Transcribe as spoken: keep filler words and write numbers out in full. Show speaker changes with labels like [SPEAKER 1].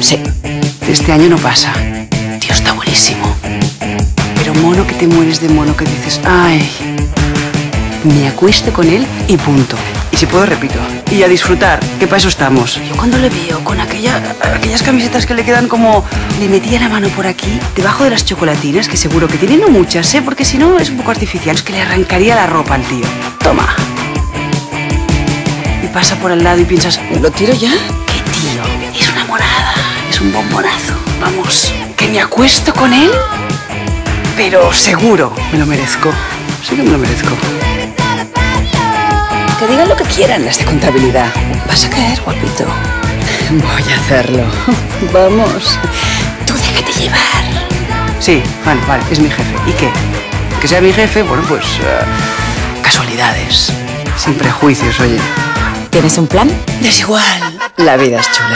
[SPEAKER 1] Sí.
[SPEAKER 2] Este año no pasa. Tío, está buenísimo. Pero mono que te mueres de mono, que dices, ay, me acuesto con él y punto. Y si puedo, repito. Y a disfrutar, que para eso estamos. Yo cuando le veo con aquella, aquellas camisetas que le quedan como... Le metía la mano por aquí, debajo de las chocolatinas, que seguro que tiene no muchas, ¿eh? Porque si no es un poco artificial. Es que le arrancaría la ropa al tío. Toma. Y pasa por al lado y piensas, ¿lo tiro ya? ¿Qué tío? Es una monada. Es un bombonazo. Vamos, que me acuesto con él, pero seguro me lo merezco. Sí que me lo merezco. Que digan lo que quieran las de contabilidad. Vas a caer, guapito. Voy a hacerlo. Vamos. Tú déjate llevar. Sí, bueno, vale, es mi jefe. ¿Y qué? Que sea mi jefe, bueno, pues... Uh, casualidades. Sin prejuicios, oye.
[SPEAKER 1] ¿Tienes un plan?
[SPEAKER 2] Desigual. La vida es chula.